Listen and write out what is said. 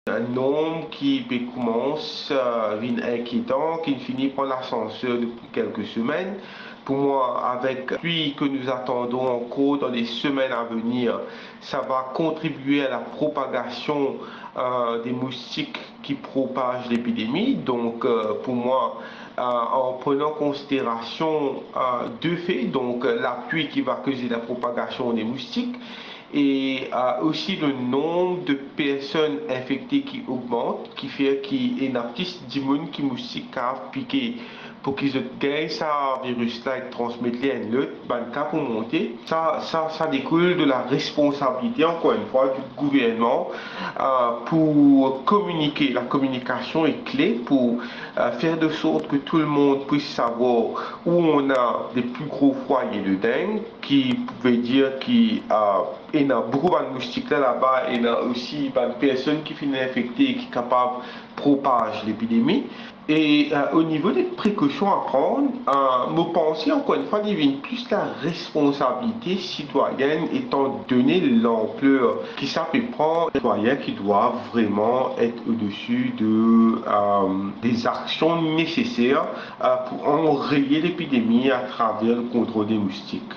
Un nombre qui commence à devenir inquiétant, qui finit par l'ascenseur depuis quelques semaines. Pour moi, avec lui que nous attendons encore dans les semaines à venir, ça va contribuer à la propagation des moustiques qui propagent l'épidémie. Donc, pour moi, en prenant en considération deux faits, donc la pluie qui va causer la propagation des moustiques et aussi le nombre de personnes infectées qui augmente, qui fait qu'il y a une petite d'immunes qui moustiques à piquer pour qu'ils gagnent ce virus-là et transmettent les à l'autre, ben, cas pour monter. Ça découle de la responsabilité, encore une fois, du gouvernement pour communiquer. La communication est clé pour faire de sorte que tout le monde puisse savoir où on a des plus gros foyers de dengue, qui pouvait dire qu'il y a beaucoup de moustiques là-bas, il y a aussi des personnes qui finissent infectées et qui sont capables de propager l'épidémie. Et au niveau des précautions à prendre, me penser encore une fois, il y a plus la responsabilité citoyenne étant donné l'ampleur qui ça peut prendre, les citoyens qui doivent vraiment être au-dessus des actions nécessaires pour enrayer l'épidémie à travers le contrôle des moustiques.